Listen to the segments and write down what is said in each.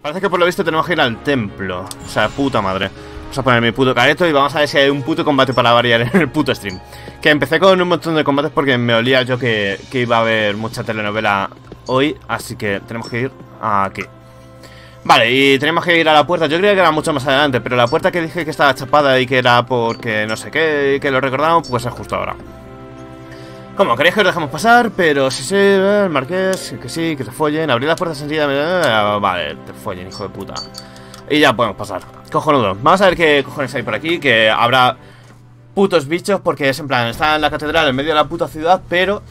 Parece que por lo visto tenemos que ir al templo. O sea, puta madre. Vamos a poner mi puto careto y vamos a ver si hay un puto combate para variar en el puto stream. Que empecé con un montón de combates porque me olía yo que iba a haber mucha telenovela hoy. Así que tenemos que ir aquí. Vale, y tenemos que ir a la puerta. Yo creía que era mucho más adelante, pero la puerta que dije que estaba chapada y que era porque no sé qué, que lo recordamos, pues es justo ahora. ¿Cómo? ¿Queréis que os dejemos pasar? Pero sí, el marqués, que sí, que te follen. Abrir las puertas enseguida. Vale, te follen, hijo de puta. Y ya podemos pasar. Cojonudo. Vamos a ver qué cojones hay por aquí. Que habrá putos bichos porque es en plan, está en la catedral en medio de la puta ciudad, pero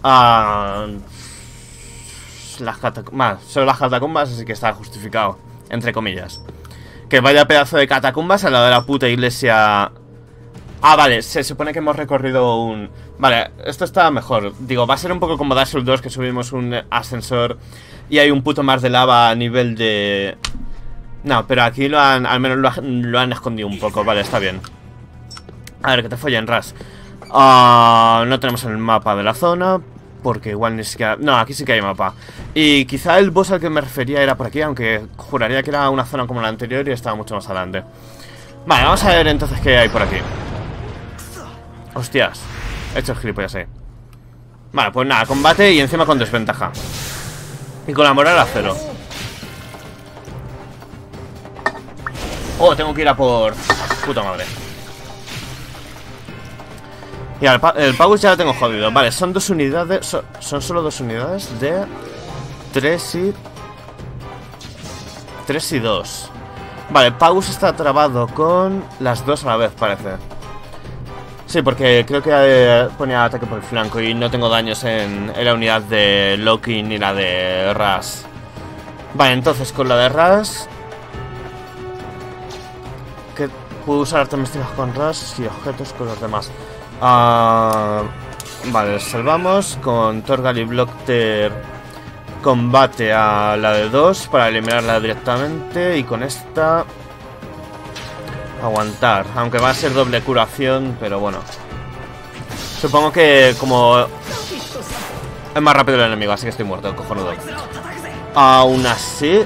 son las catacumbas, así que está justificado, entre comillas. Que vaya pedazo de catacumbas al lado de la puta iglesia. Ah, vale, se supone que hemos recorrido un... Vale, esto está mejor. Digo, va a ser un poco como Dark Souls 2, que subimos un ascensor y hay un puto mar de lava a nivel de... No, pero aquí al menos lo han escondido un poco. Vale, está bien. A ver, que te follen, Ras. No tenemos el mapa de la zona, porque igual ni siquiera... No, aquí sí que hay mapa. Y quizá el boss al que me refería era por aquí, aunque juraría que era una zona como la anterior y estaba mucho más adelante. Vale, vamos a ver entonces qué hay por aquí. Hostias, he hecho el gilipollas ahí. Vale, pues nada, combate y encima con desventaja. Y con la moral a 0. Oh, tengo que ir a por... Puta madre. Y el Pagus ya lo tengo jodido. Vale, son 2 unidades. Son solo 2 unidades de 3 y 2. Vale, Pagus está trabado con las 2 a la vez, parece. Sí, porque creo que ponía ataque por el flanco y no tengo daños en la unidad de Loki ni la de Ras. Vale, entonces con la de Ras, que puedo usar artes místicas con Ras y objetos con los demás. Vale, salvamos con Torgal y Blockter. Combate a la de 2 para eliminarla directamente. Y con esta aguantar, aunque va a ser doble curación, pero bueno. Supongo que como es más rápido el enemigo, así que estoy muerto, cojonudo. Aún así.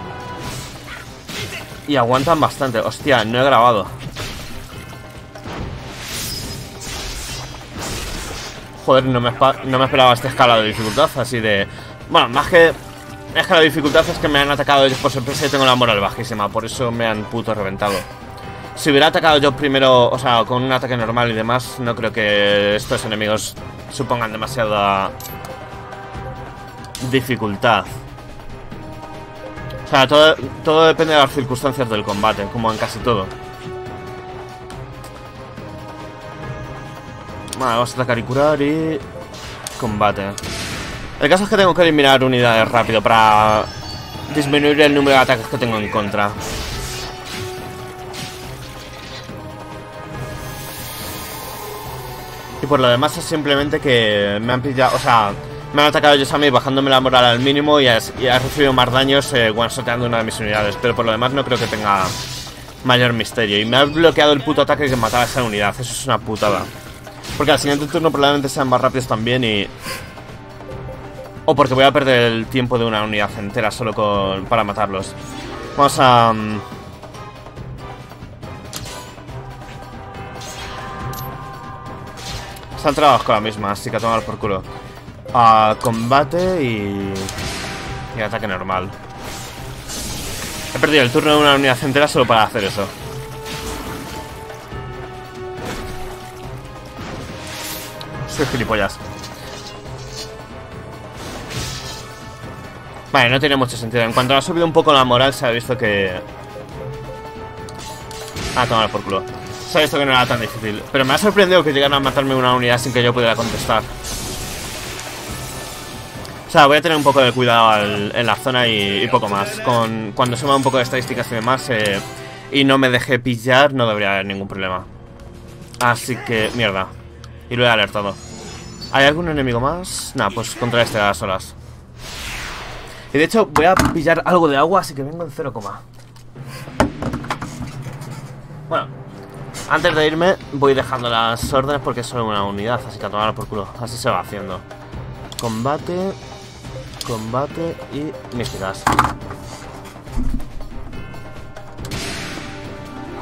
Y aguantan bastante. Hostia, no he grabado. Joder, no me esperaba esta escala de dificultad, así de... Bueno, más que escala de dificultad es que me han atacado ellos por sorpresa y tengo la moral bajísima. Por eso me han puto reventado. Si hubiera atacado yo primero, o sea, con un ataque normal y demás, no creo que estos enemigos supongan demasiada dificultad. O sea, todo depende de las circunstancias del combate, como en casi todo. Vale, vamos a atacar y curar y... combate. El caso es que tengo que eliminar unidades rápido para disminuir el número de ataques que tengo en contra. Y por lo demás es simplemente que me han pillado, o sea, me han atacado ellos a mí bajándome la moral al mínimo y he recibido más daños one-shoteando una de mis unidades. Pero por lo demás no creo que tenga mayor misterio. Y me ha bloqueado el puto ataque que mataba a esa unidad. Eso es una putada. Porque al siguiente turno probablemente sean más rápidos también y... O porque voy a perder el tiempo de una unidad entera solo para matarlos. Vamos a... Están trabados con la misma, así que a tomar por culo. Combate y ataque normal. He perdido el turno de una unidad entera solo para hacer eso. Soy gilipollas. Vale, no tiene mucho sentido. En cuanto ha subido un poco la moral, se ha visto que... tomar por culo. Se ha visto que no era tan difícil. Pero me ha sorprendido que llegaran a matarme una unidad sin que yo pudiera contestar. O sea, voy a tener un poco de cuidado en la zona y poco más. Cuando suma un poco de estadísticas y demás y no me deje pillar, no debería haber ningún problema. Así que, mierda. Y lo he alertado. ¿Hay algún enemigo más? Nah, pues contra este a las horas. Y de hecho voy a pillar algo de agua, así que vengo en 0, bueno, antes de irme voy dejando las órdenes porque es solo una unidad, así que a tomar por culo. Así se va haciendo. Combate y místicas.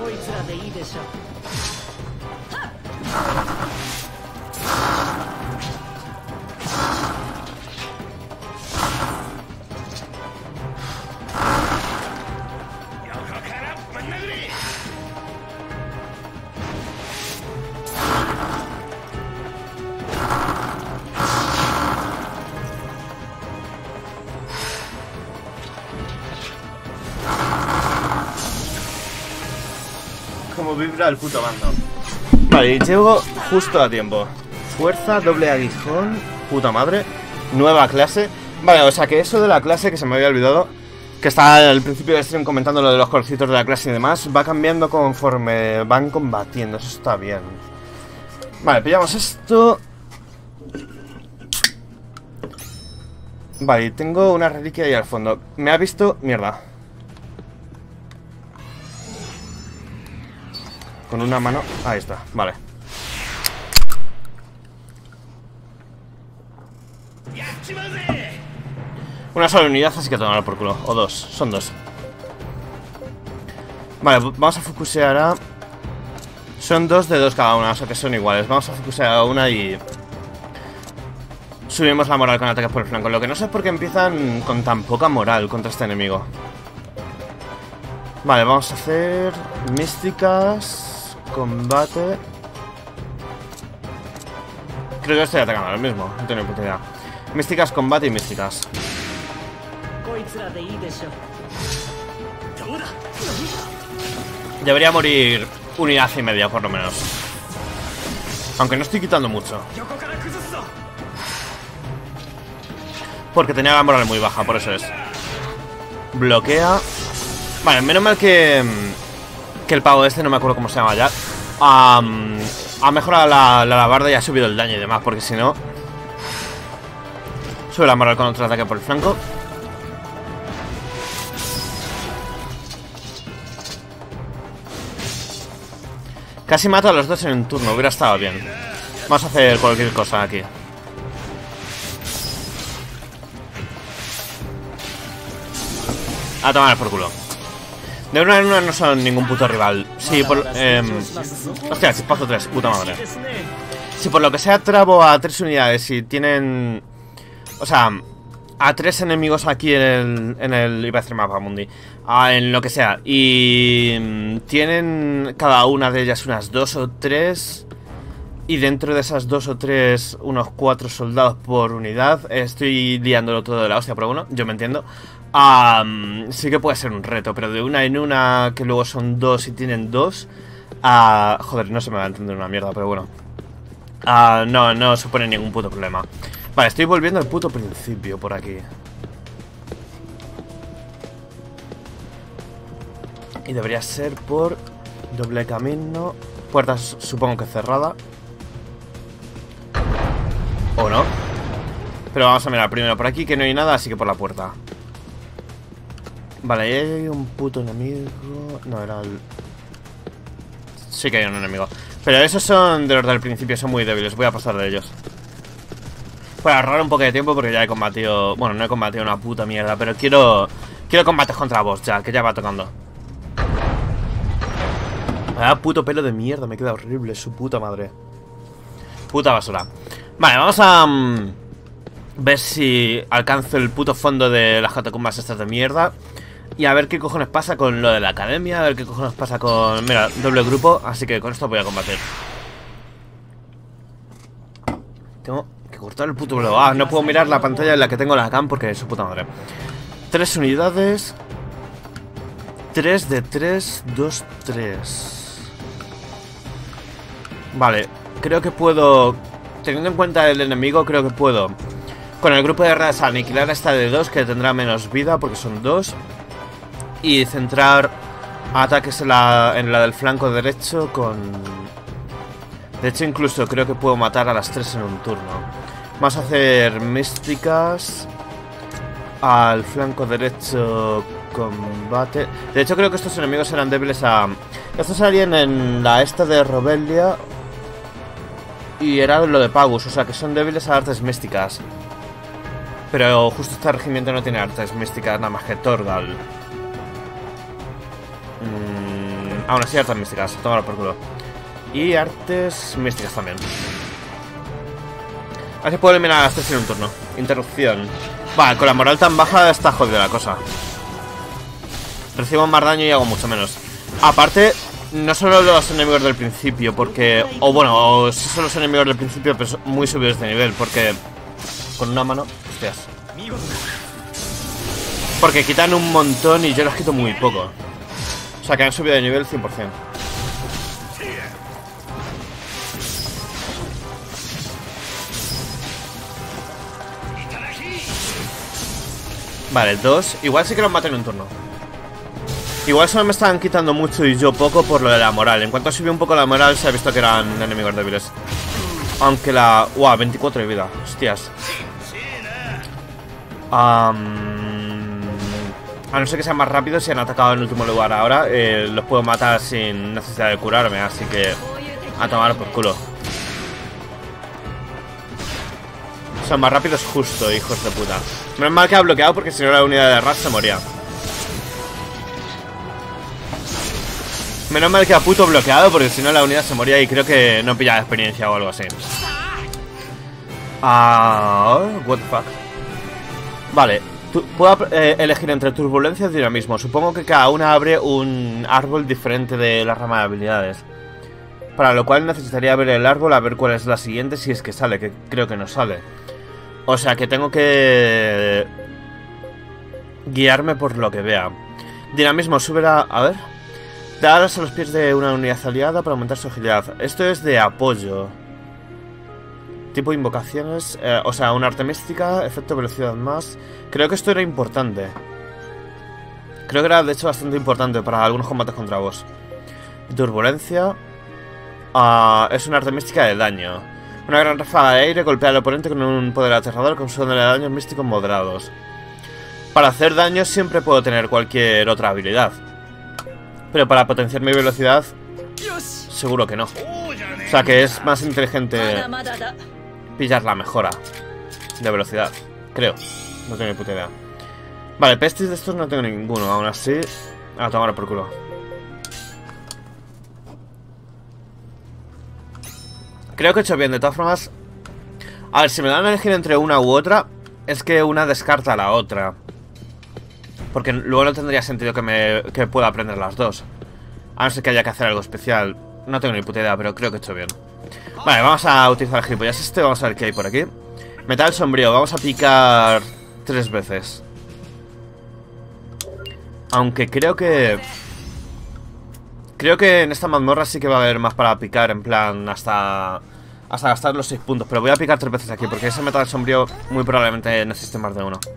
Como vibra el puto mando. Vale, y llego justo a tiempo. Fuerza, doble aguijón. Puta madre. Nueva clase. Vale, o sea que eso de la clase que se me había olvidado, que estaba al principio del stream comentando lo de los colorcitos de la clase y demás, va cambiando conforme van combatiendo. Eso está bien. Vale, pillamos esto. Vale, y tengo una reliquia ahí al fondo. Me ha visto... Mierda. Con una mano... Ahí está, vale. Una sola unidad, así que tomarlo por culo. O dos, son dos. Vale, vamos a focusear a... Son dos de dos cada una, o sea que son iguales. Vamos a focusear a una y... subimos la moral con ataques por el flanco. Lo que no sé es por qué empiezan con tan poca moral contra este enemigo. Vale, vamos a hacer... místicas... combate. Creo que estoy atacando ahora mismo. No tengo puta idea. Místicas, combate y místicas. Debería morir unidad y media por lo menos. Aunque no estoy quitando mucho. Porque tenía la moral muy baja, por eso es. Bloquea. Vale, menos mal que el pavo este, no me acuerdo cómo se llama ya, ha mejorado la alabarda y ha subido el daño y demás, porque si no... Sube la moral con otro ataque por el flanco. Casi mato a los dos en un turno, hubiera estado bien. Vamos a hacer cualquier cosa aquí. A tomar por culo. De una en una no son ningún puto rival. Sí, por... hostia, chispazo 3, puta madre. Si por lo que sea trabo a 3 unidades y tienen... O sea, a 3 enemigos aquí en el iba a decir mapa mundi. En lo que sea. Y tienen cada una de ellas unas 2 o 3. Y dentro de esas 2 o 3, unos 4 soldados por unidad. Estoy liándolo todo de la hostia, pero bueno, yo me entiendo. Sí que puede ser un reto, pero de una en una, que luego son 2 y tienen 2. Joder, no se me va a entender una mierda, pero bueno. No supone ningún puto problema. Vale, estoy volviendo al puto principio por aquí. Y debería ser por doble camino. Puertas supongo que cerrada. ¿O no? Pero vamos a mirar primero por aquí, que no hay nada, así que por la puerta. Vale, ahí hay un puto enemigo. No, era el... Sí que hay un enemigo. Pero esos son de los del principio, son muy débiles. Voy a pasar de ellos. Para ahorrar un poco de tiempo porque ya he combatido... Bueno, no he combatido una puta mierda, pero quiero combates contra boss ya, que ya va tocando. Puto pelo de mierda, me queda horrible, su puta madre. Puta basura. Vale, vamos a... ver si alcanzo el puto fondo de las catacumbas estas de mierda. Y a ver qué cojones pasa con lo de la academia. A ver qué cojones pasa con... Mira, doble grupo. Así que con esto voy a combatir. Tengo que cortar el puto bloqueo. No puedo mirar la pantalla en la que tengo la cam porque es su puta madre. 3 unidades. 3 de 3, 2, 3. Vale, creo que puedo... Teniendo en cuenta el enemigo, creo que puedo con el grupo de raza aniquilar a esta de 2, que tendrá menos vida porque son 2. Y centrar ataques en la del flanco derecho con... De hecho, incluso creo que puedo matar a las 3 en un turno. Vamos a hacer místicas al flanco derecho, combate. De hecho, creo que estos enemigos eran débiles a... Estos salían en la esta de Robelia y era lo de Pagus, o sea que son débiles a artes místicas. Pero justo este regimiento no tiene artes místicas, nada más que Torgal. Aún así, artes místicas. Tómalo por culo. Y artes místicas también. A ver si puedo eliminar a las 3 en un turno. Interrupción. Vale, con la moral tan baja está jodida la cosa. Recibo más daño y hago mucho menos. Aparte, no solo los enemigos del principio, porque... O bueno, o sí son los enemigos del principio, pero son muy subidos de nivel, porque... Con una mano... Hostias. Porque quitan un montón y yo los quito muy poco. O sea que han subido de nivel 100%. Vale, 2. Igual sí que los mato en un turno. Igual solo me estaban quitando mucho y yo poco por lo de la moral. En cuanto subió un poco la moral se ha visto que eran enemigos débiles. Aunque la... ¡Wow! 24 de vida. Hostias. A no ser que sean más rápidos, si han atacado en último lugar ahora, los puedo matar sin necesidad de curarme. Así que... A tomar por culo. Son más rápidos justo, hijos de puta. Menos mal que ha bloqueado porque si no la unidad de Rat se moría. Menos mal que ha puto bloqueado porque si no la unidad se moría y creo que no pillaba experiencia o algo así. What the fuck. Vale, puedo elegir entre turbulencia y dinamismo. Supongo que cada una abre un árbol diferente de la rama de habilidades. Para lo cual necesitaría ver el árbol a ver cuál es la siguiente si es que sale, que creo que no sale. O sea que tengo que guiarme por lo que vea. Dinamismo, sube la... A ver. Daros a los pies de una unidad aliada para aumentar su agilidad. Esto es de apoyo. Tipo invocaciones. O sea, una arte mística, efecto velocidad más. Creo que esto era importante. Creo que era de hecho bastante importante para algunos combates contra vos. Turbulencia. Es una arte mística de daño. Una gran ráfaga de aire golpea al oponente con un poder aterrador consumiéndole daños místicos moderados. Para hacer daño siempre puedo tener cualquier otra habilidad. Pero para potenciar mi velocidad, seguro que no. O sea que es más inteligente pillar la mejora de velocidad. Creo. No tengo ni puta idea. Vale, pestis de estos no tengo ninguno. Aún así, a tomar por culo. Creo que he hecho bien, de todas formas. A ver, si me dan a elegir entre una u otra, es que una descarta a la otra. Porque luego no tendría sentido que pueda aprender las dos. A no ser que haya que hacer algo especial. No tengo ni puta idea, pero creo que he hecho bien. Vale, vamos a utilizar el gilipollas este. Vamos a ver qué hay por aquí. Metal sombrío, vamos a picar 3 veces. Aunque creo que... Creo que en esta mazmorra sí que va a haber más para picar. En plan, hasta gastar los 6 puntos. Pero voy a picar 3 veces aquí, porque ese metal sombrío muy probablemente necesite más de uno.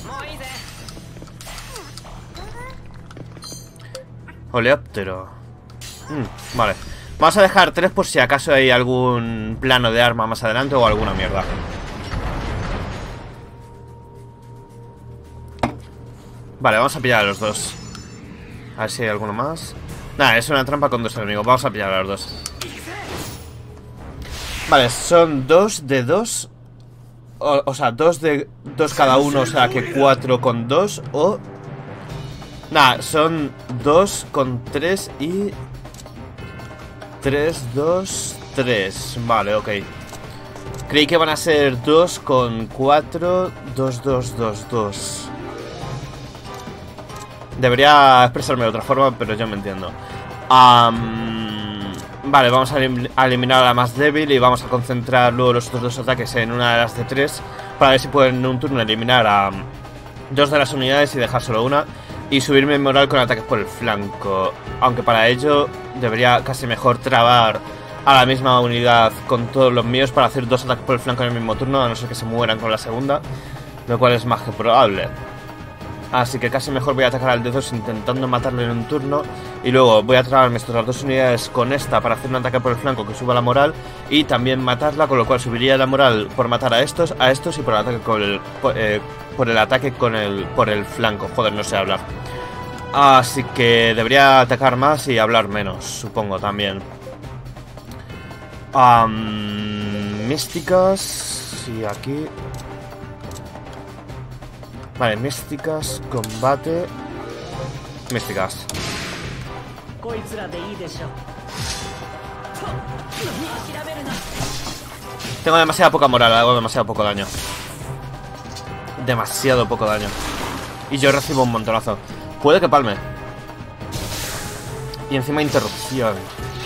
Oleóptero. Vale. Vamos a dejar 3 por si acaso hay algún plano de arma más adelante o alguna mierda. Vale, vamos a pillar a los dos. A ver si hay alguno más. Nada, es una trampa con 2 enemigos. Vamos a pillar a los dos. Vale, son 2 de 2. O sea, 2 de 2 cada uno. O sea, que 4 con 2 o... Nada, son 2 con 3 y... 3, 2, 3. Vale, ok. Creí que van a ser 2 con 4, 2, 2, 2, 2. Debería expresarme de otra forma, pero yo me entiendo. Vale, vamos a eliminar a la más débil y vamos a concentrar luego los otros 2 ataques en una de las de 3 para ver si pueden en un turno eliminar a 2 de las unidades y dejar solo una. Y subir mi moral con ataques por el flanco. Aunque para ello debería casi mejor trabar a la misma unidad con todos los míos para hacer 2 ataques por el flanco en el mismo turno, a no ser que se mueran con la segunda, lo cual es más que probable. Así que casi mejor voy a atacar al D2 intentando matarle en un turno. Y luego voy a trabarme estas 2 unidades con esta para hacer un ataque por el flanco que suba la moral. Y también matarla, con lo cual subiría la moral por matar a estos y por el ataque con el... por el ataque por el flanco. Joder, no sé hablar. Así que debería atacar más y hablar menos, supongo también. Místicas. Y aquí... Vale, místicas, combate. Místicas. Tengo demasiada poca moral, hago demasiado poco daño. Demasiado poco daño. Y yo recibo un montonazo. Puede que palme. Y encima interrupción.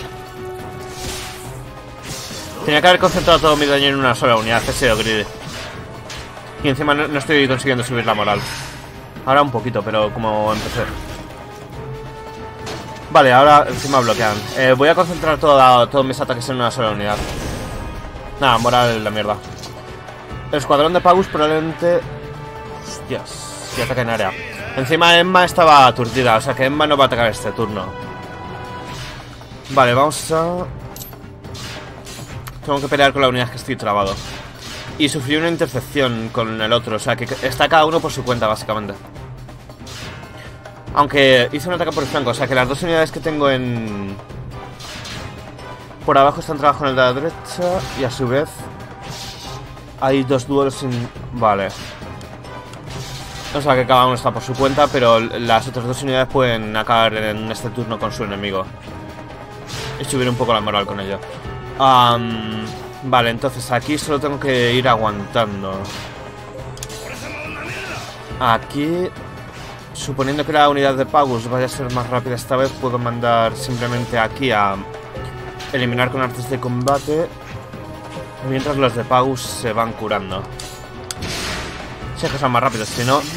Tenía que haber concentrado todo mi daño en una sola unidad. He sido greedy. Y encima no estoy consiguiendo subir la moral. Ahora un poquito, pero como empecé. Vale, ahora encima bloquean. Voy a concentrar todos mis ataques en una sola unidad. Nada, moral la mierda. El escuadrón de Pagus probablemente... Hostias, y ataca en área. Encima Emma estaba aturdida, o sea que Emma no va a atacar este turno. Vale, vamos a... Tengo que pelear con la unidad que estoy trabado. Y sufrí una intercepción con el otro, o sea que está cada uno por su cuenta, básicamente. Aunque hice un ataque por el flanco, o sea que las dos unidades que tengo en... Por abajo están trabajando en el de la derecha. Y a su vez hay dos duelos sin... Vale. O sea que cada uno está por su cuenta, pero las otras dos unidades pueden acabar en este turno con su enemigo. Y subir un poco la moral con ello. Vale, entonces aquí solo tengo que ir aguantando. Aquí, suponiendo que la unidad de Pagus vaya a ser más rápida esta vez, puedo mandar simplemente aquí a eliminar con artes de combate, mientras los de Pagus se van curando. Si es que son más rápidos, si no...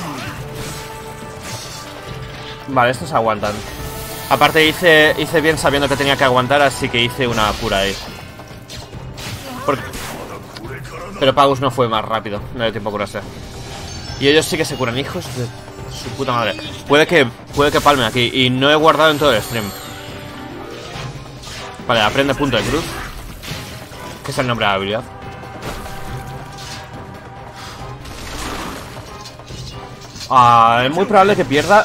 Vale, estos aguantan. Aparte hice bien sabiendo que tenía que aguantar, así que hice una cura ahí. Pero Pagus no fue más rápido, no dio tiempo a curarse. Y ellos sí que se curan, hijos de su puta madre. Puede que palme aquí, y no he guardado en todo el stream. Vale, aprende punto de cruz, que es el nombre de la habilidad. Es muy probable que pierda.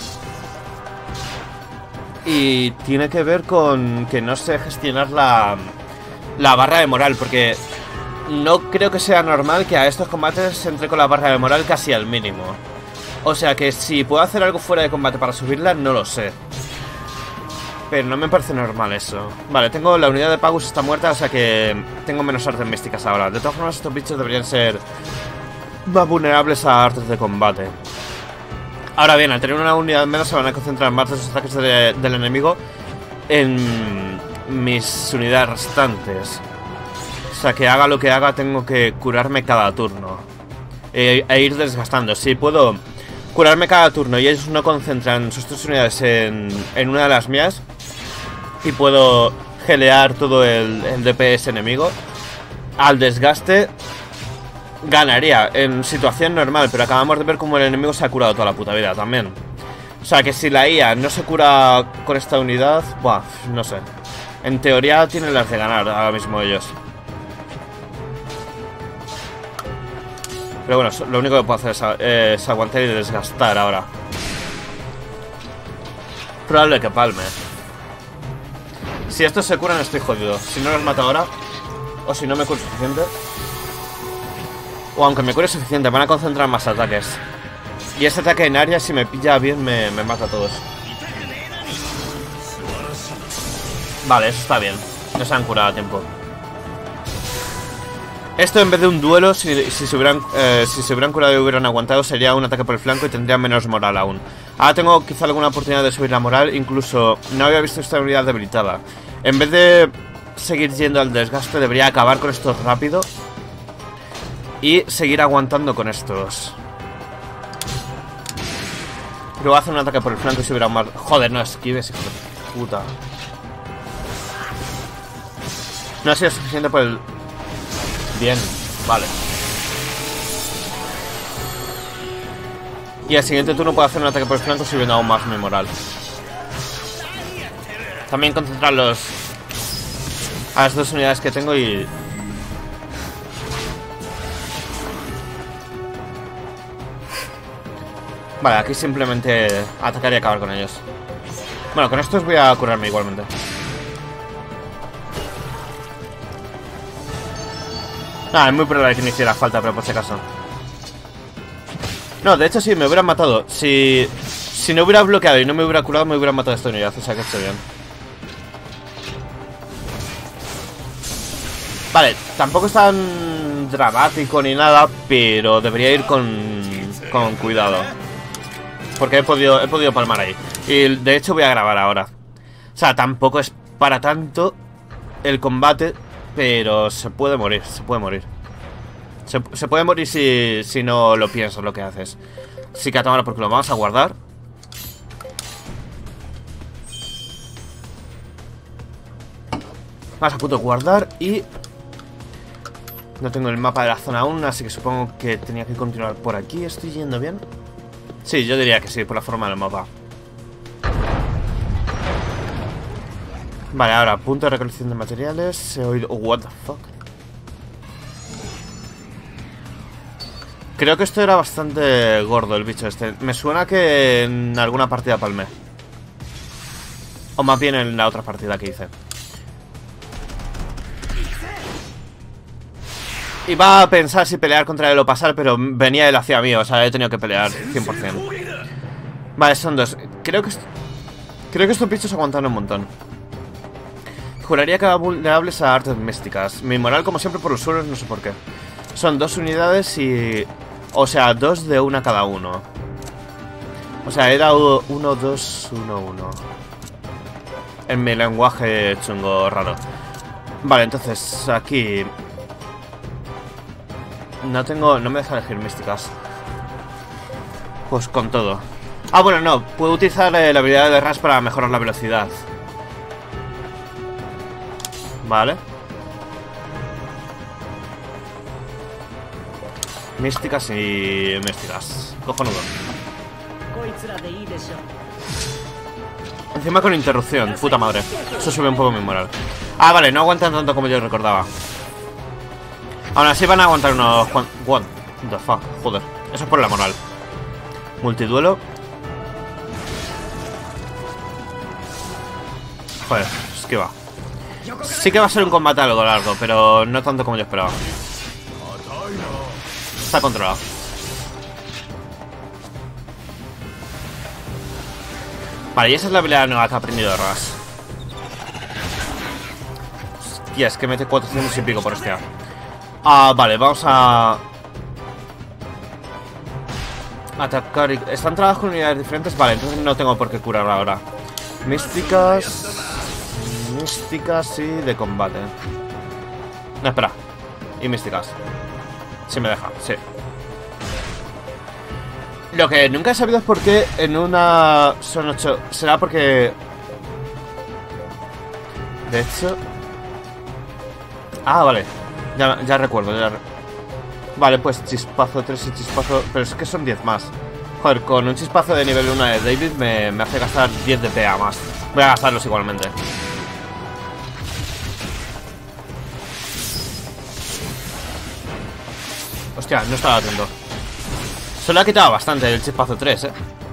Y tiene que ver con que no sé gestionar la barra de moral, porque no creo que sea normal que a estos combates entre con la barra de moral casi al mínimo. O sea que si puedo hacer algo fuera de combate para subirla, no lo sé. Pero no me parece normal eso. Vale, tengo la unidad de Pagus está muerta, o sea que tengo menos artes místicas ahora. De todas formas, estos bichos deberían ser más vulnerables a artes de combate. Ahora bien, al tener una unidad menos se van a concentrar más de los ataques del enemigo en mis unidades restantes. O sea que haga lo que haga, tengo que curarme cada turno e ir desgastando. Si puedo curarme cada turno y ellos no concentran sus tres unidades en una de las mías, y puedo gelear todo el DPS enemigo, al desgaste ganaría en situación normal, pero acabamos de ver cómo el enemigo se ha curado toda la puta vida también. O sea que si la IA no se cura con esta unidad, buah, no sé. En teoría tienen las de ganar ahora mismo ellos. Pero bueno, lo único que puedo hacer es aguantar y desgastar ahora. Probable que palme. Si estos se curan estoy jodido. Si no los mato ahora, o si no me curo suficiente, o aunque me cure suficiente, van a concentrar más ataques. Y ese ataque en área, si me pilla bien, me mata a todos. Vale, eso está bien. No se han curado a tiempo. Esto en vez de un duelo, si se hubieran curado y hubieran aguantado, sería un ataque por el flanco y tendría menos moral aún. Ahora tengo quizá alguna oportunidad de subir la moral. Incluso no había visto esta unidad debilitada. En vez de seguir yendo al desgaste, debería acabar con esto rápido y seguir aguantando con estos. Pero voy a hacer un ataque por el flanco y subir aún más. Joder, no esquives, hijo de puta. No ha sido suficiente por el... Bien, vale. Y al siguiente turno puedo hacer un ataque por el flanco subiendo aún más mi moral. También concentrarlos a las dos unidades que tengo y... Vale, aquí simplemente atacar y acabar con ellos. Bueno, con estos voy a curarme igualmente. Es muy probable que no hiciera falta, pero por si acaso. No, de hecho sí, me hubieran matado. Si no hubiera bloqueado y no me hubiera curado, me hubieran matado esta unidad, o sea que estoy bien. Vale, tampoco es tan dramático ni nada, pero debería ir con cuidado. Porque he podido palmar ahí. Y de hecho voy a grabar ahora. O sea, tampoco es para tanto el combate, pero se puede morir, se puede morir. Se puede morir si no lo piensas lo que haces. Así que a tomar porque lo vamos a guardar. Vamos a punto guardar y... No tengo el mapa de la zona aún, así que supongo que tenía que continuar por aquí. ¿Estoy yendo bien? Sí, yo diría que sí, por la forma del mapa. Vale, ahora, punto de recolección de materiales. He oído... Oh, what the fuck. Creo que esto era bastante gordo, el bicho este. Me suena que en alguna partida palmé. O más bien en la otra partida que hice. Iba a pensar si pelear contra él o pasar, pero venía él hacia mí, o sea, he tenido que pelear 100%. Vale, son dos. Creo que estos bichos aguantan un montón. Juraría que eran vulnerables a artes místicas. Mi moral, como siempre, por los suelos, no sé por qué. Son 2 unidades y... O sea, 2 de una cada uno. O sea, era 1, 2, 1, 1. En mi lenguaje chungo raro. Vale, entonces, aquí... No me deja elegir místicas. Pues con todo. Ah, bueno, no. Puedo utilizar la habilidad de Rush para mejorar la velocidad. Vale. Místicas y místicas. Cojonudo. Encima con interrupción. Puta madre. Eso sube un poco mi moral. Ah, vale. No aguantan tanto como yo recordaba. Aún así van a aguantar unos... What the fuck, joder. Eso es por la moral. Multiduelo. Joder, esquiva. Sí que va a ser un combate algo largo, pero no tanto como yo esperaba. Está controlado. Vale, y esa es la habilidad nueva que ha aprendido de Rush. Hostia, es que mete 400 y pico por este. Ah, vale, vamos a... Atacar y... ¿Están trabajando con unidades diferentes? Vale, entonces no tengo por qué curar ahora. Místicas... Místicas y de combate. No, espera. Y místicas. Si me deja, sí. Lo que nunca he sabido es por qué en una son 8. Será porque... De hecho... Ah, vale. Ya recuerdo, Vale, pues chispazo 3 y chispazo... Pero es que son 10 más. Joder, con un chispazo de nivel 1 de David me hace gastar 10 de PA más. Voy a gastarlos igualmente. Hostia, no estaba atento. Se lo ha quitado bastante el chispazo 3,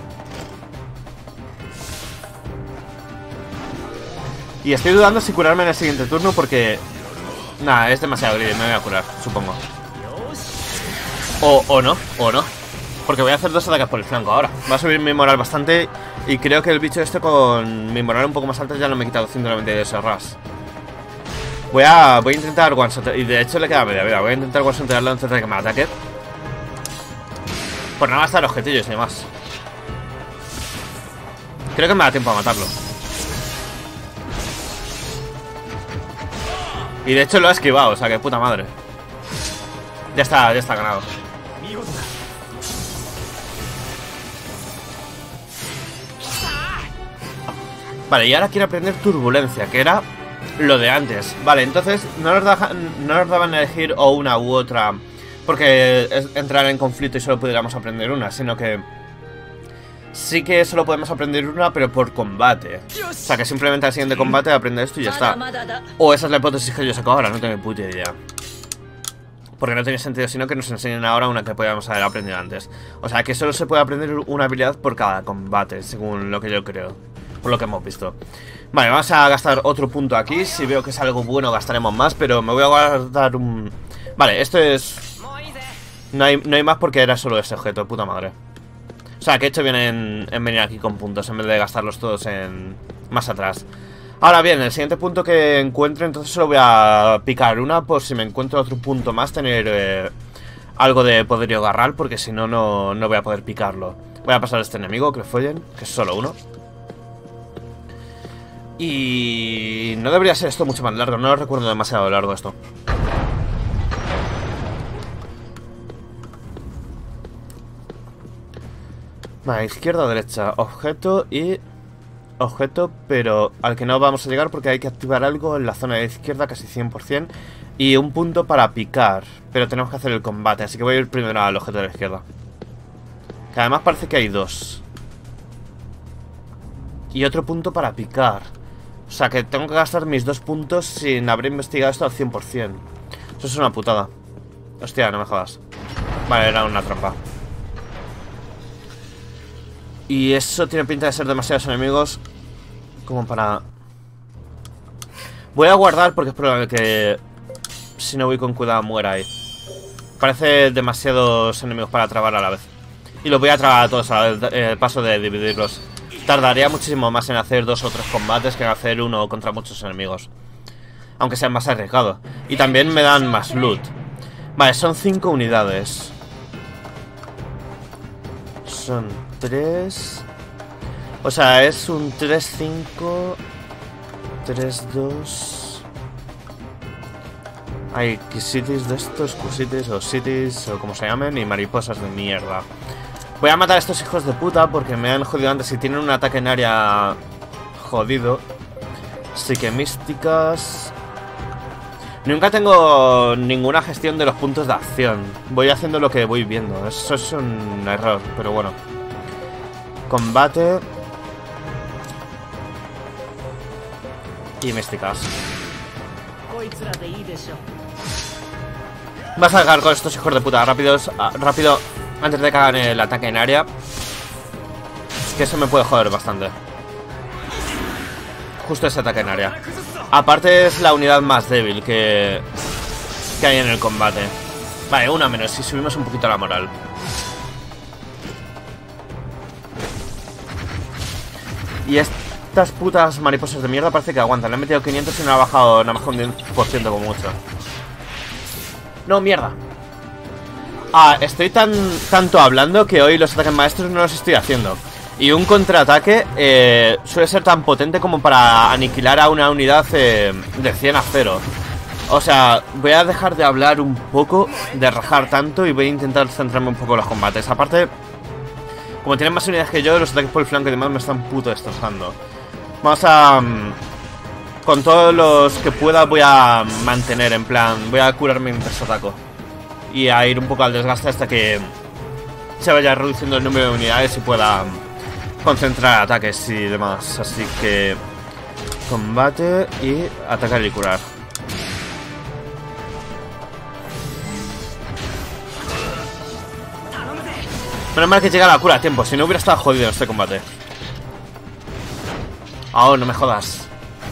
Y estoy dudando si curarme en el siguiente turno porque... Nada, es demasiado greedy, me voy a curar, supongo. O no. Porque voy a hacer 2 ataques por el flanco ahora. Va a subir mi moral bastante. Y creo que el bicho este con mi moral un poco más alta ya no me quita 290 de ese ras. Voy a intentar one-shot. Y de hecho le queda media vida. Voy a intentar one-shotearlo antes de que me ataque. Por no gastar objetillos y demás. Creo que me da tiempo a matarlo. Y de hecho lo ha esquivado, o sea que puta madre. Ya está ganado. Vale, y ahora quiero aprender turbulencia, que era lo de antes. Vale, entonces no nos daban a elegir o una u otra porque entrar en conflicto y solo pudiéramos aprender una, sino que sí que solo podemos aprender una, pero por combate. O sea, que simplemente al siguiente combate aprende esto y ya está. O esa es la hipótesis que yo saco ahora, no tengo ni puta idea. Porque no tiene sentido, sino que nos enseñen ahora una que podíamos haber aprendido antes. O sea, que solo se puede aprender una habilidad por cada combate, según lo que yo creo. Por lo que hemos visto. Vale, vamos a gastar otro punto aquí. Si veo que es algo bueno, gastaremos más, pero me voy a guardar un... Vale, esto es... No hay más porque era solo ese objeto, puta madre. O sea, que he hecho bien en venir aquí con puntos en vez de gastarlos todos en... más atrás. Ahora bien, el siguiente punto que encuentre, entonces solo voy a picar una por si me encuentro otro punto más, tener algo de poderío garral, porque si no, no voy a poder picarlo. Voy a pasar a este enemigo, que follen, que es solo uno. Y no debería ser esto mucho más largo, no lo recuerdo demasiado largo esto. Vale, izquierda o derecha, objeto y... objeto, pero al que no vamos a llegar porque hay que activar algo en la zona de izquierda casi 100%. Y un punto para picar, pero tenemos que hacer el combate, así que voy a ir primero al objeto de la izquierda. Que además parece que hay dos. Y otro punto para picar. O sea que tengo que gastar mis 2 puntos sin haber investigado esto al 100%. Eso es una putada. Hostia, no me jodas. Vale, era una trampa. Y eso tiene pinta de ser demasiados enemigos como para... Voy a guardar porque es probable que si no voy con cuidado muera ahí. Parece demasiados enemigos para trabar a la vez. Y los voy a trabar a todos a la vez, paso de dividirlos. Tardaría muchísimo más en hacer 2 o 3 combates que en hacer uno contra muchos enemigos. Aunque sea más arriesgado. Y también me dan más loot. Vale, son 5 unidades. Son 3. O sea, es un 3-5. 3-2. Hay Q-Cities de estos, Q-Cities o Cities o como se llamen, y mariposas de mierda. Voy a matar a estos hijos de puta porque me han jodido antes y tienen un ataque en área jodido. Así que místicas... Nunca tengo ninguna gestión de los puntos de acción. Voy haciendo lo que voy viendo. Eso es un error, pero bueno. Combate. Y místicas. Vas a sacar con estos hijos de puta rápidos, rápido, antes de que hagan el ataque en área. Que eso me puede joder bastante. Justo ese ataque en área. Aparte es la unidad más débil que hay en el combate. Vale, una menos, si subimos un poquito la moral. Y estas putas mariposas de mierda parece que aguantan. Le he metido 500 y no ha bajado nada más con un 10% como mucho. No, mierda. Estoy tanto hablando que hoy los ataques maestros no los estoy haciendo. Y un contraataque suele ser tan potente como para aniquilar a una unidad de 100 a 0. O sea, voy a dejar de hablar un poco, de rajar tanto, y voy a intentar centrarme un poco en los combates. Aparte, como tienen más unidades que yo, los ataques por el flanco y demás me están puto destrozando. Vamos a... con todos los que pueda voy a mantener, en plan, voy a curarme mientras ataco. Y a ir un poco al desgaste hasta que se vaya reduciendo el número de unidades y pueda concentrar ataques y demás. Así que combate y atacar y curar. Menos mal que llega la cura a tiempo, si no hubiera estado jodido este combate. Oh, no me jodas.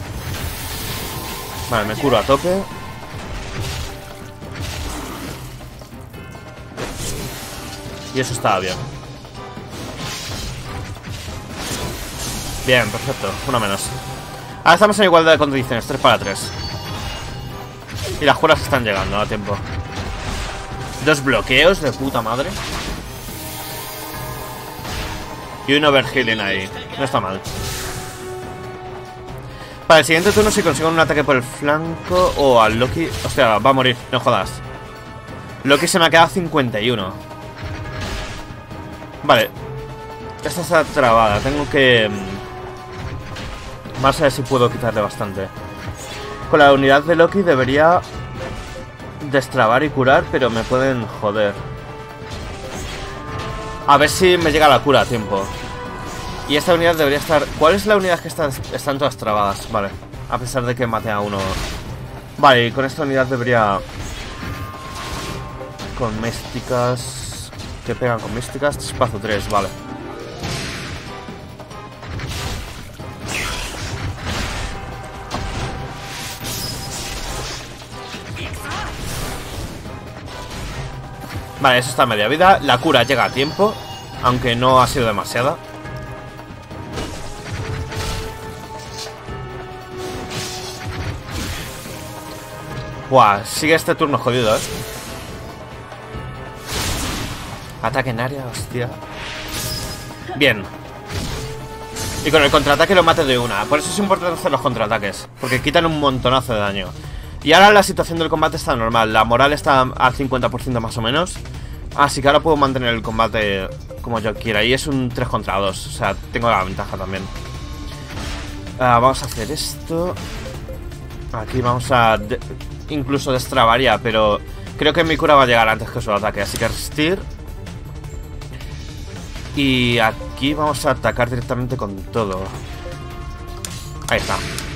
Vale, me curo a tope. Y eso estaba bien. Bien, perfecto, una menos. Ahora estamos en igualdad de condiciones, 3 para 3. Y las curas están llegando a tiempo. 2 bloqueos de puta madre. Y un overhealing ahí. No está mal. Para el siguiente turno, si consigo un ataque por el flanco o al Loki... Hostia, va a morir, no jodas. Loki se me ha quedado 51. Vale. Esta está trabada, tengo que... Vamos a ver si puedo quitarle bastante. Con la unidad de Loki debería destrabar y curar, pero me pueden joder. A ver si me llega la cura a tiempo. Y esta unidad debería estar... ¿Cuál es la unidad que están todas trabadas? Vale, a pesar de que mate a uno. Vale, y con esta unidad debería... Con místicas... ¿Qué pegan con místicas? Espacio 3, vale. Vale, eso está a media vida. La cura llega a tiempo, aunque no ha sido demasiada. Buah, sigue este turno jodido, Ataque en área, hostia. Bien. Y con el contraataque lo mate de una. Por eso es importante hacer los contraataques, porque quitan un montonazo de daño. Y ahora la situación del combate está normal. La moral está al 50% más o menos. Así que ahora puedo mantener el combate como yo quiera. Y es un 3 contra 2. O sea, tengo la ventaja también. Vamos a hacer esto. Aquí vamos a... incluso destrabaría, pero creo que mi cura va a llegar antes que su ataque. Así que resistir. Y aquí vamos a atacar directamente con todo. Ahí está.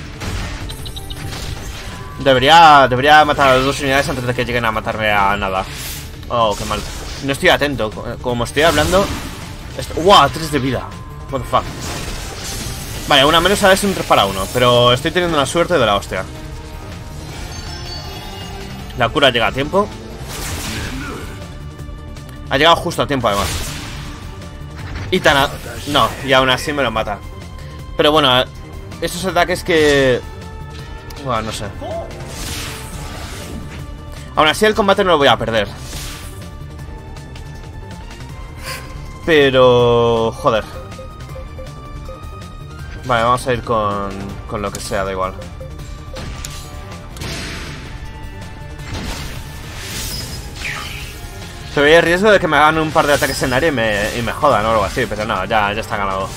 Debería matar a las 2 unidades antes de que lleguen a matarme a nada. Oh, qué mal. No estoy atento. Como estoy hablando... ¡Wow! 3 de vida. What the fuck. Vale, una menos ahora es un 3 para 1. Pero estoy teniendo una suerte de la hostia. La cura llega a tiempo. Ha llegado justo a tiempo además. Y tan... no, y aún así me lo mata. Pero bueno, esos ataques que... bueno, no sé. Aún así el combate no lo voy a perder. Pero... joder. Vale, vamos a ir con lo que sea, da igual. Se veía el riesgo de que me hagan un par de ataques en área y me jodan o algo así, pero no, ya está ganado.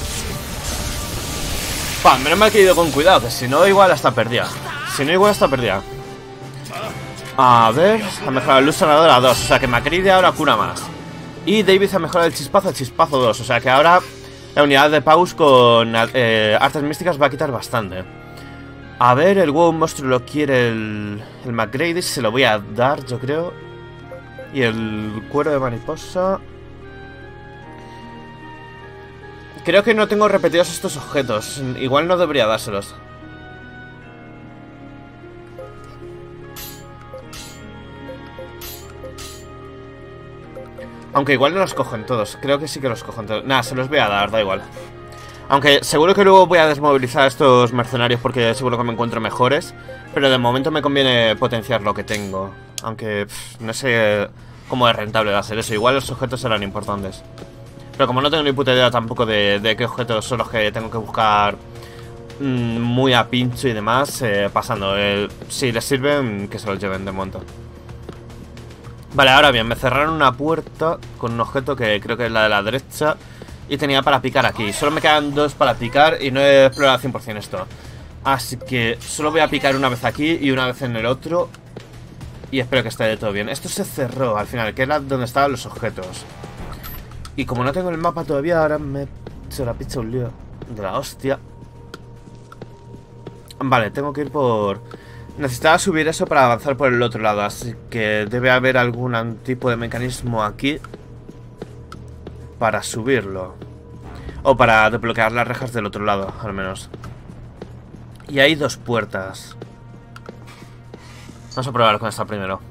Menos mal que he ido con cuidado, que si no igual hasta perdía. A ver, ha mejorado el luz sanadora a 2, o sea que Macri ahora cura más. Y David ha mejorado el chispazo a chispazo 2, o sea que ahora la unidad de Paus con artes místicas va a quitar bastante. A ver, el huevo monstruo lo quiere el McGrady, se lo voy a dar, yo creo. Y el cuero de mariposa... creo que no tengo repetidos estos objetos. Igual no debería dárselos. Aunque igual no los cogen todos. Creo que sí que los cogen todos. Nada, se los voy a dar, da igual. Aunque seguro que luego voy a desmovilizar a estos mercenarios porque seguro que me encuentro mejores. Pero de momento me conviene potenciar lo que tengo. Aunque no sé cómo es rentable hacer eso. Igual los objetos serán importantes. Pero como no tengo ni puta idea tampoco de qué objetos son los que tengo que buscar muy a pincho y demás, pasando. Si les sirven, que se los lleven de monto. Vale, ahora bien, me cerraron una puerta con un objeto que creo que es la de la derecha. Y tenía para picar aquí. Solo me quedan 2 para picar y no he explorado al 100% esto. Así que solo voy a picar una vez aquí y una vez en el otro. Y espero que esté de todo bien. Esto se cerró al final, que era donde estaban los objetos. Y como no tengo el mapa todavía, ahora me se la picha un lío de la hostia. Vale, tengo que ir por... necesitaba subir eso para avanzar por el otro lado. Así que debe haber algún tipo de mecanismo aquí para subirlo. O para desbloquear las rejas del otro lado, al menos. Y hay 2 puertas. Vamos a probar con esta primero.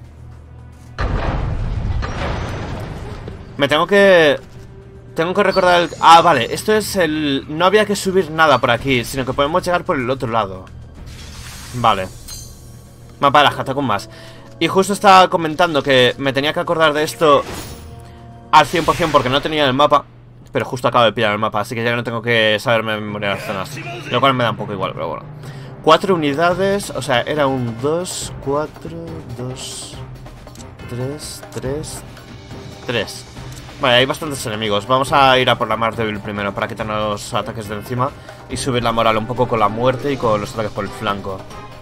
Tengo que recordar el... ah, vale, esto es el... no había que subir nada por aquí, sino que podemos llegar por el otro lado. Vale. Mapa de las catacumbas. Y justo estaba comentando que me tenía que acordar de esto al 100% porque no tenía el mapa. Pero justo acabo de pillar el mapa, así que ya no tengo que saberme de memoria las zonas. Lo cual me da un poco igual, pero bueno. 4 unidades, o sea, era un 2, 4, 2, 3, 3, 3. Vale, hay bastantes enemigos. Vamos a ir a por la más débil primero para quitarnos los ataques de encima y subir la moral un poco con la muerte y con los ataques por el flanco.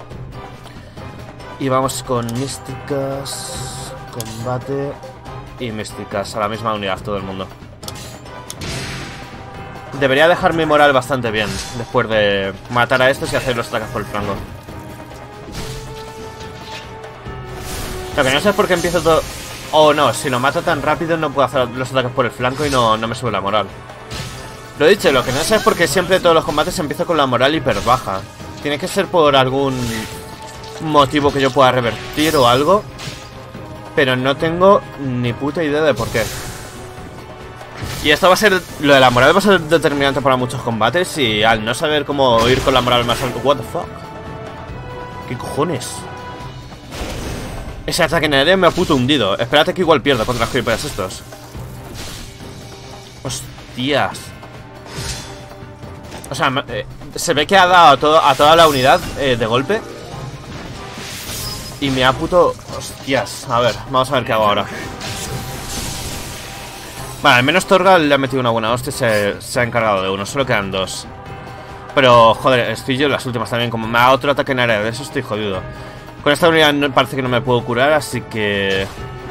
Y vamos con místicas, combate y místicas a la misma unidad, todo el mundo. Debería dejar mi moral bastante bien después de matar a estos y hacer los ataques por el flanco. Lo que no sé es por qué empiezo todo... oh no, si lo mato tan rápido no puedo hacer los ataques por el flanco y no me sube la moral. Lo he dicho, lo que no sé es porque siempre todos los combates empiezo con la moral hiper baja. Tiene que ser por algún motivo que yo pueda revertir o algo. Pero no tengo ni puta idea de por qué. Y esto va a ser... lo de la moral va a ser determinante para muchos combates. Y al no saber cómo ir con la moral más alta... what the fuck. ¿Qué cojones? Ese ataque en aire me ha puto hundido. Espérate que igual pierdo contra los creepers estos. Hostias. O sea, se ve que ha dado a toda la unidad de golpe. Y me ha puto... Hostias. A ver, vamos a ver qué hago ahora. Vale, al menos Torgal le ha metido una buena hostia y se ha encargado de uno. Solo quedan dos. Pero, joder, estoy yo en las últimas también. Como me da otro ataque en área, de eso estoy jodido. Con esta unidad parece que no me puedo curar, así que...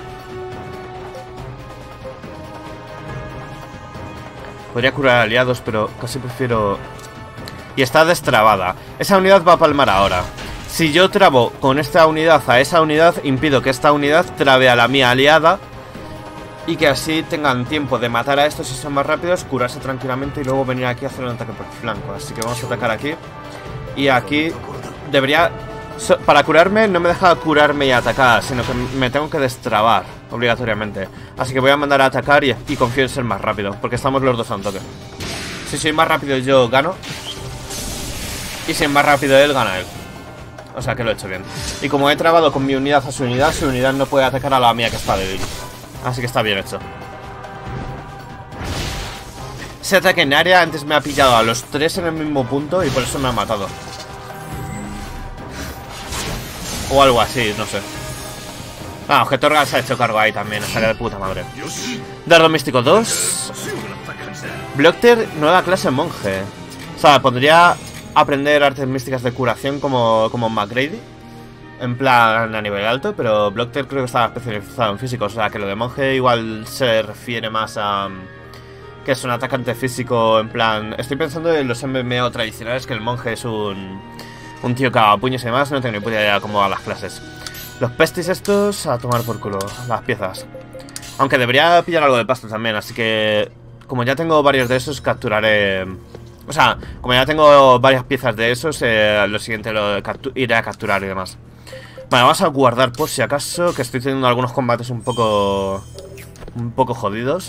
Podría curar aliados, pero casi prefiero... Y está destrabada. Esa unidad va a palmar ahora. Si yo trabo con esta unidad a esa unidad, impido que esta unidad trabe a la mía aliada. Y que así tengan tiempo de matar a estos si son más rápidos, curarse tranquilamente y luego venir aquí a hacer un ataque por flanco. Así que vamos a atacar aquí. Y aquí debería... Para curarme no me deja curarme y atacar, sino que me tengo que destrabar obligatoriamente. Así que voy a mandar a atacar y confío en ser más rápido, porque estamos los dos a un toque. Si soy más rápido yo gano. Y si es más rápido él, gana él. O sea que lo he hecho bien. Y como he trabado con mi unidad a su unidad no puede atacar a la mía que está débil. Así que está bien hecho. Ese ataque en área antes me ha pillado a los tres en el mismo punto y por eso me ha matado. O algo así, no sé. Vamos, que Torgal se ha hecho cargo ahí también, o sea que de puta madre. Dardo místico 2. Blockter, nueva clase monje. O sea, podría aprender artes místicas de curación como McGrady. En plan a nivel alto, pero Blockter creo que está especializado en físico. O sea que lo de monje igual se refiere más a... que es un atacante físico en plan... Estoy pensando en los MMO tradicionales, que el monje es un tío que haga puños y demás. No tengo ni puta idea cómo van las clases. Los pestis estos a tomar por culo, las piezas. Aunque debería pillar algo de pasto también, así que... Como ya tengo varios de esos, capturaré... O sea, como ya tengo varias piezas de esos, lo siguiente lo iré a capturar y demás. Vale, vamos a guardar por si acaso, que estoy teniendo algunos combates un poco jodidos.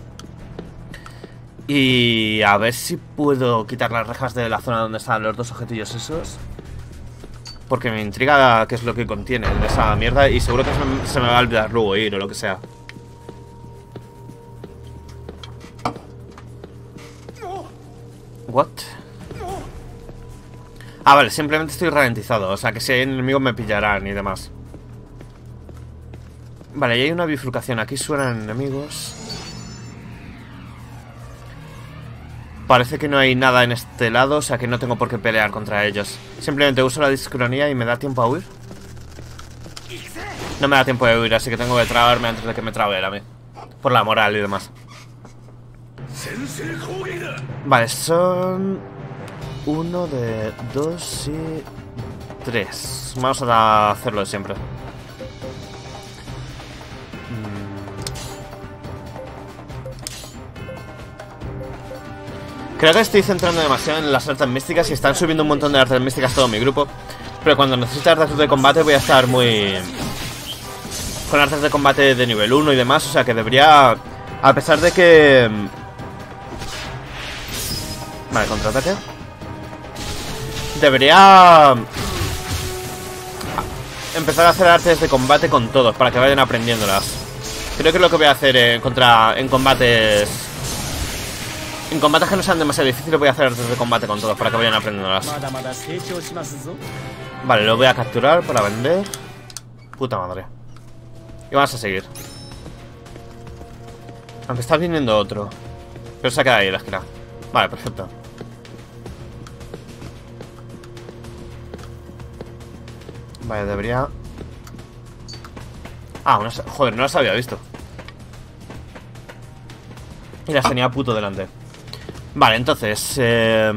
Y a ver si puedo quitar las rejas de la zona donde están los dos objetillos esos. Porque me intriga qué es lo que contiene de esa mierda. Y seguro que se me va a olvidar luego ir o lo que sea. What? Ah, vale, simplemente estoy ralentizado. O sea que si hay enemigos me pillarán y demás. Vale, y hay una bifurcación. Aquí suenan enemigos. Parece que no hay nada en este lado, o sea que no tengo por qué pelear contra ellos. Simplemente uso la discronía y me da tiempo a huir. No me da tiempo de huir, así que tengo que trabarme antes de que me trabe a mí. Por la moral y demás. Vale, son... 1 de 2 y 3. Vamos a hacerlo de siempre. Creo que estoy centrando demasiado en las artes místicas y están subiendo un montón de artes místicas todo mi grupo. Pero cuando necesite artes de combate voy a estar muy... con artes de combate de nivel 1 y demás, o sea que debería... A pesar de que... Vale, contraataque. Debería... empezar a hacer artes de combate con todos, para que vayan aprendiéndolas. Creo que es lo que voy a hacer en combates... En combates que no sean demasiado difíciles voy a hacer artes de combate con todos, para que vayan aprendiéndolas. Vale, lo voy a capturar para vender. Puta madre. Y vamos a seguir. Aunque está viniendo otro. Pero se ha quedado ahí en la esquina. Vale, perfecto. Vale, debería... Ah, joder, no las había visto. Y las tenía puto delante. Vale, entonces de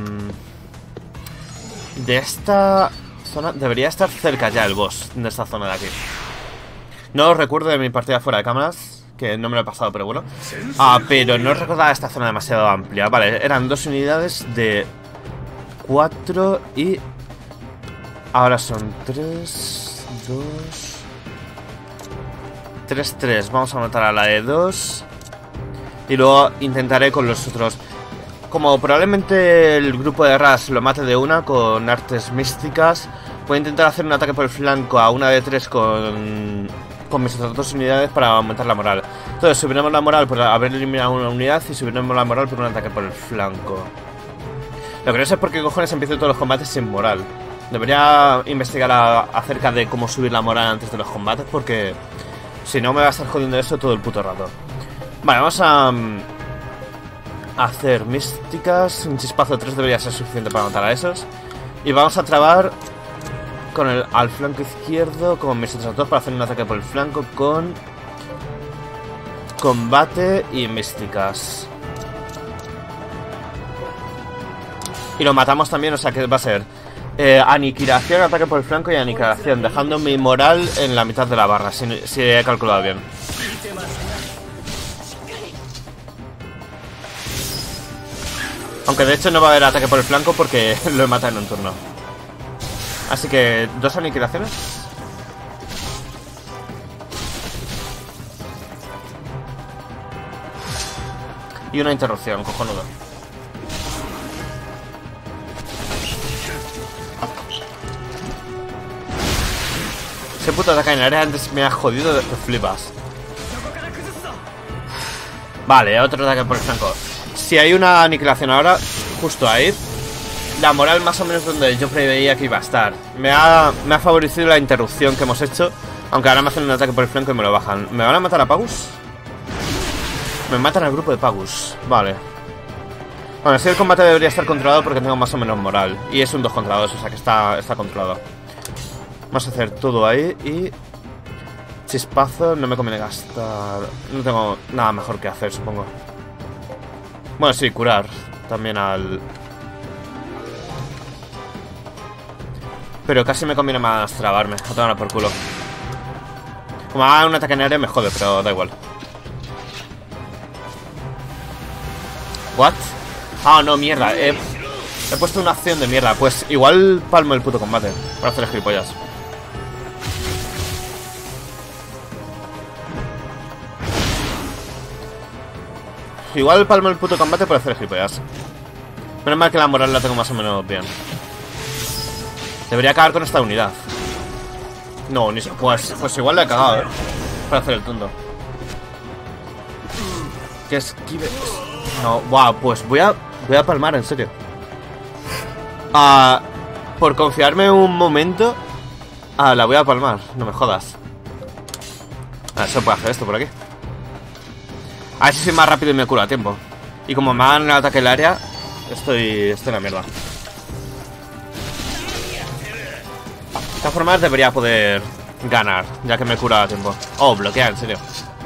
esta zona debería estar cerca ya el boss de esta zona de aquí. No os recuerdo de mi partida fuera de cámaras, que no me lo he pasado, pero bueno. Pero no recordaba esta zona demasiado amplia. Vale, eran 2 unidades de 4 y... Ahora son 3, 2... 3, 3. Vamos a matar a la de 2. Y luego intentaré con los otros. Como probablemente el grupo de Ras lo mate de una con artes místicas, Voy a intentar hacer un ataque por el flanco a una de 3 con mis otras 2 unidades para aumentar la moral. Entonces subiremos la moral por haber eliminado una unidad y subiremos la moral por un ataque por el flanco. Lo que no sé es por qué cojones empiezo todos los combates sin moral. Debería investigar acerca de cómo subir la moral antes de los combates, porque si no me va a estar jodiendo eso todo el puto rato. Vale, vamos a hacer místicas. Un chispazo 3 debería ser suficiente para matar a esos. Y vamos a trabar con al flanco izquierdo con mis otros dos para hacer un ataque por el flanco con combate y místicas. Y lo matamos también, o sea que va a ser aniquilación, ataque por el flanco y aniquilación, dejando mi moral en la mitad de la barra, si he calculado bien. Aunque de hecho no va a haber ataque por el flanco porque lo he matado en un turno. Así que, 2 aniquilaciones. Y una interrupción, cojonudo. Ese puto ataque en el área antes me ha jodido de que flipas. Vale, otro ataque por el flanco. Si hay una aniquilación ahora, justo ahí, la moral más o menos donde yo preveía que iba a estar. Me ha favorecido la interrupción que hemos hecho. Aunque ahora me hacen un ataque por el flanco y me lo bajan. ¿Me van a matar a Pagus? Me matan al grupo de Pagus. Vale. Bueno, sí, el combate debería estar controlado porque tengo más o menos moral. Y es un 2 contra 2, o sea que está controlado. Vamos a hacer todo ahí y... Chispazo, no me conviene gastar... No tengo nada mejor que hacer, supongo. Bueno, sí, curar también al... Pero casi me conviene más trabarme, a tomar por culo. Como haga un ataque en aire me jode, pero da igual. ¿What? Ah, no, mierda, he puesto una acción de mierda. Pues igual palmo el puto combate para hacer gilipollas. Igual palmo el puto combate por hacer gilipollas. Menos mal que la moral la tengo más o menos bien. Debería acabar con esta unidad. No, ni pues igual la he cagado, para hacer el tonto. Que esquive. No, buah, pues voy a palmar, en serio. Por confiarme un momento, la voy a palmar, no me jodas. Eso puede hacer esto por aquí. A ver si soy más rápido y me curo a tiempo. Y como me hagan el ataque en el área, estoy en la mierda. De todas formas debería poder ganar, ya que me cura a tiempo. Oh, bloquea, en serio.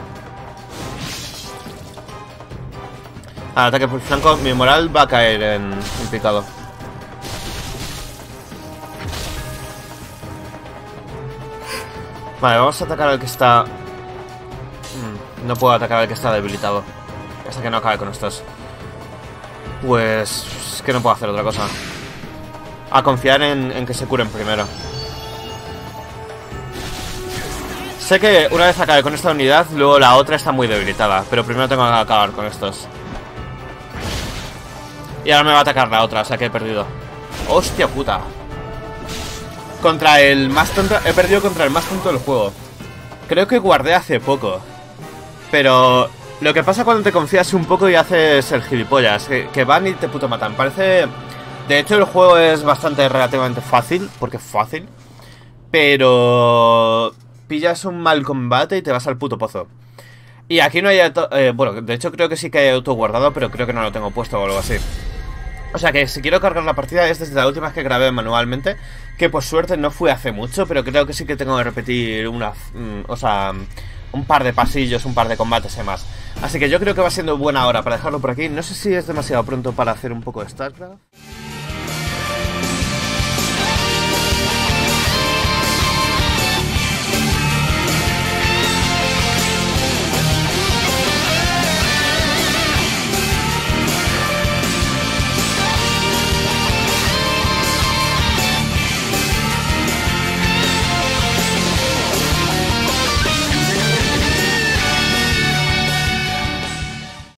Al ataque por el flanco, mi moral va a caer en picado. Vale, vamos a atacar al que está... No puedo atacar al que está debilitado hasta que no acabe con estos. Pues... es que no puedo hacer otra cosa. A confiar en que se curen primero. Sé que una vez acabe con esta unidad, luego la otra está muy debilitada. Pero primero tengo que acabar con estos. Y ahora me va a atacar la otra, o sea que he perdido. ¡Hostia puta! Contra el más tonto... He perdido contra el más tonto del juego. Creo que guardé hace poco. Pero... lo que pasa cuando te confías un poco y haces el gilipollas, que van y te puto matan. Parece... De hecho el juego es bastante relativamente fácil, porque es fácil. Pero... pillas un mal combate y te vas al puto pozo. Y aquí no hay... bueno, de hecho creo que sí que hay auto guardado, pero creo que no lo tengo puesto o algo así. O sea que si quiero cargar la partida es desde la última vez que grabé manualmente. Que por suerte no fue hace mucho, pero creo que sí que tengo que repetir una... o sea... un par de pasillos, un par de combates y demás. Así que yo creo que va siendo buena hora para dejarlo por aquí. No sé si es demasiado pronto para hacer un poco de StarCraft.